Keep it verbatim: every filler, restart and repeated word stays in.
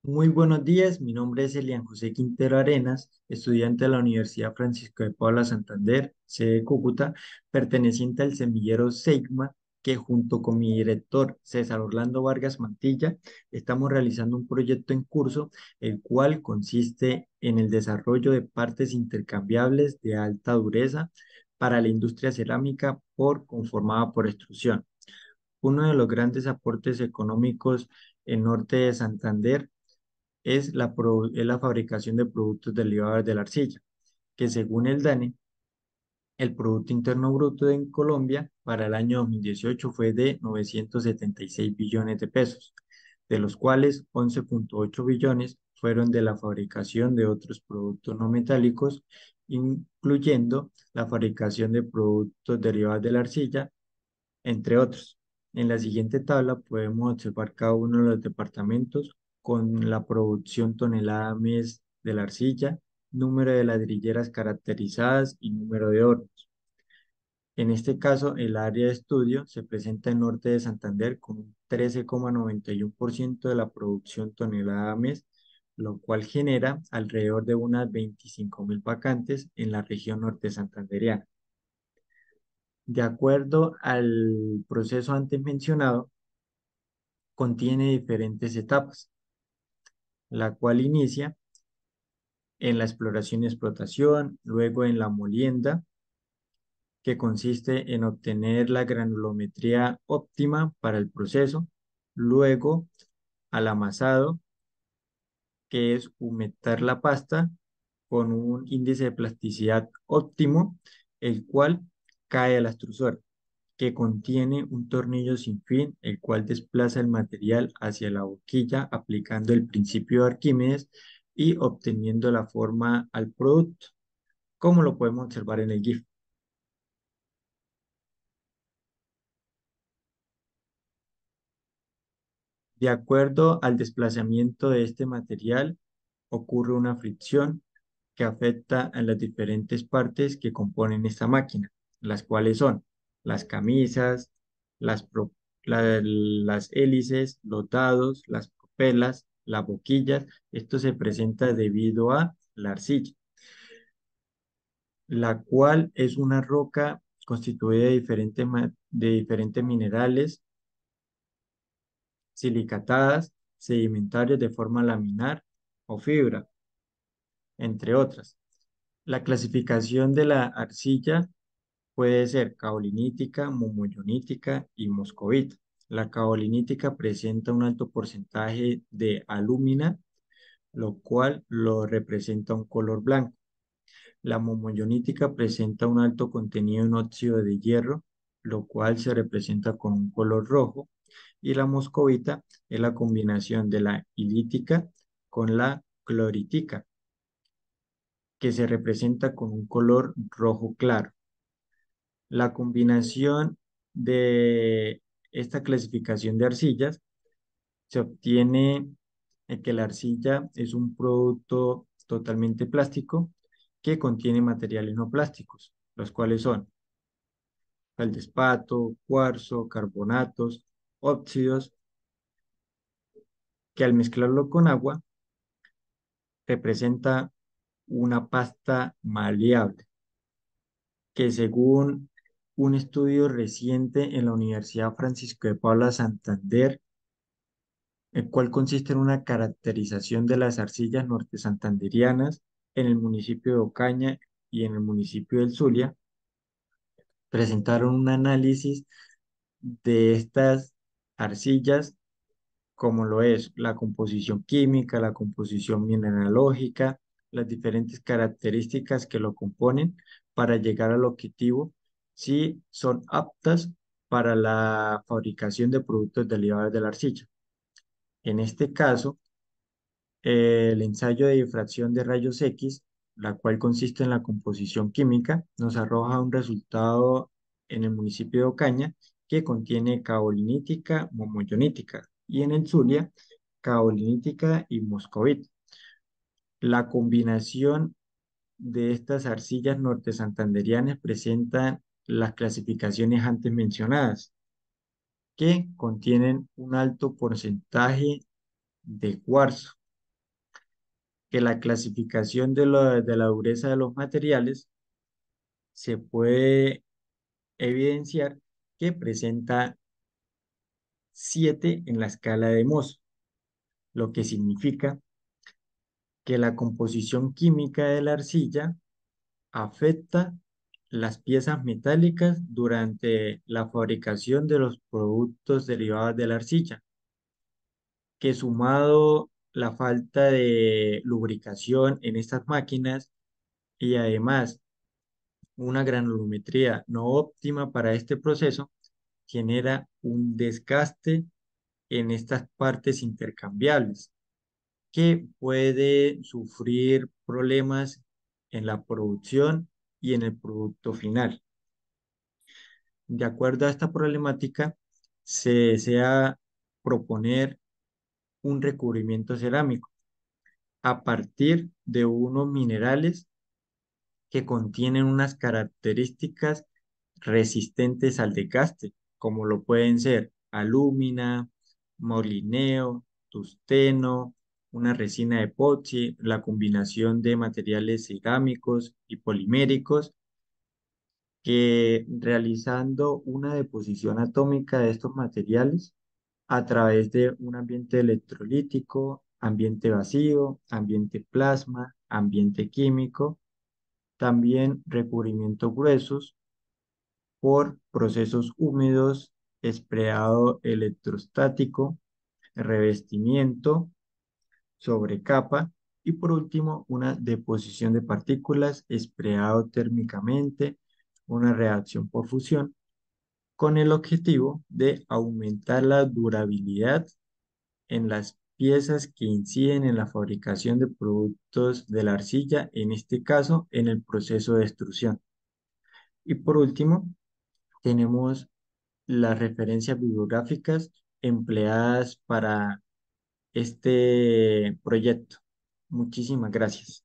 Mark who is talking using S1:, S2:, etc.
S1: Muy buenos días, mi nombre es Elian José Quintero Arenas, estudiante de la Universidad Francisco de Paula Santander, sede de Cúcuta, perteneciente al semillero Seigma, que junto con mi director César Orlando Vargas Mantilla, estamos realizando un proyecto en curso, el cual consiste en el desarrollo de partes intercambiables de alta dureza para la industria cerámica por conformada por extrusión. Uno de los grandes aportes económicos en norte de Santander es la, produ- es la fabricación de productos derivados de la arcilla, que según el DANE, el Producto Interno Bruto en Colombia para el año dos mil dieciocho fue de novecientos setenta y seis billones de pesos, de los cuales once punto ocho billones fueron de la fabricación de otros productos no metálicos, incluyendo la fabricación de productos derivados de la arcilla, entre otros. En la siguiente tabla podemos observar cada uno de los departamentos con la producción tonelada mes de la arcilla, número de ladrilleras caracterizadas y número de hornos. En este caso, el área de estudio se presenta en norte de Santander con un trece coma noventa y uno por ciento de la producción tonelada mes, lo cual genera alrededor de unas veinticinco mil vacantes en la región norte santanderiana. De acuerdo al proceso antes mencionado, contiene diferentes etapas, la cual inicia en la exploración y explotación, luego en la molienda, que consiste en obtener la granulometría óptima para el proceso, luego al amasado, que es humectar la pasta con un índice de plasticidad óptimo, el cual cae a la extrusora, que contiene un tornillo sin fin, el cual desplaza el material hacia la boquilla aplicando el principio de Arquímedes y obteniendo la forma al producto, como lo podemos observar en el GIF. De acuerdo al desplazamiento de este material, ocurre una fricción que afecta a las diferentes partes que componen esta máquina, las cuales son las camisas, las, pro- la- las hélices, los dados, las propelas, las boquillas. Esto se presenta debido a la arcilla, la cual es una roca constituida de diferentes, ma- de diferentes minerales silicatadas, sedimentarios de forma laminar o fibra, entre otras. La clasificación de la arcilla puede ser caolinítica, mumullonítica y moscovita. La caolinítica presenta un alto porcentaje de alúmina, lo cual lo representa un color blanco. La mumullonítica presenta un alto contenido en óxido de hierro, lo cual se representa con un color rojo. Y la moscovita es la combinación de la ilítica con la cloritica, que se representa con un color rojo claro. La combinación de esta clasificación de arcillas se obtiene en que la arcilla es un producto totalmente plástico que contiene materiales no plásticos, los cuales son feldespato, cuarzo, carbonatos, óxidos, que al mezclarlo con agua representa una pasta maleable, que según un estudio reciente en la Universidad Francisco de Paula Santander, el cual consiste en una caracterización de las arcillas norte santanderianas en el municipio de Ocaña y en el municipio del Zulia, presentaron un análisis de estas arcillas, como lo es la composición química, la composición mineralógica, las diferentes características que lo componen para llegar al objetivo, si son aptas para la fabricación de productos derivados de la arcilla. En este caso, eh, el ensayo de difracción de rayos X, la cual consiste en la composición química, nos arroja un resultado en el municipio de Ocaña que contiene caolinítica, momoyonítica, y en el Zulia, caolinítica y moscovita. La combinación de estas arcillas norte santanderianas presentan las clasificaciones antes mencionadas, que contienen un alto porcentaje de cuarzo, que la clasificación de, la de la dureza de los materiales se puede evidenciar que presenta siete en la escala de Mohs, lo que significa que la composición química de la arcilla afecta las piezas metálicas durante la fabricación de los productos derivados de la arcilla, que sumado la falta de lubricación en estas máquinas y además una granulometría no óptima para este proceso, genera un desgaste en estas partes intercambiables que puede sufrir problemas en la producción y en el producto final. De acuerdo a esta problemática, se desea proponer un recubrimiento cerámico a partir de unos minerales que contienen unas características resistentes al desgaste, como lo pueden ser alúmina, molineo, tusteno, una resina epoxi, la combinación de materiales cerámicos y poliméricos, que realizando una deposición atómica de estos materiales a través de un ambiente electrolítico, ambiente vacío, ambiente plasma, ambiente químico, también recubrimientos gruesos por procesos húmedos, espreado electrostático, revestimiento sobre capa y por último una deposición de partículas, espreado térmicamente, una reacción por fusión, con el objetivo de aumentar la durabilidad en las piezas que inciden en la fabricación de productos de la arcilla, en este caso en el proceso de extrusión. Y por último, tenemos las referencias bibliográficas empleadas para este proyecto. Muchísimas gracias.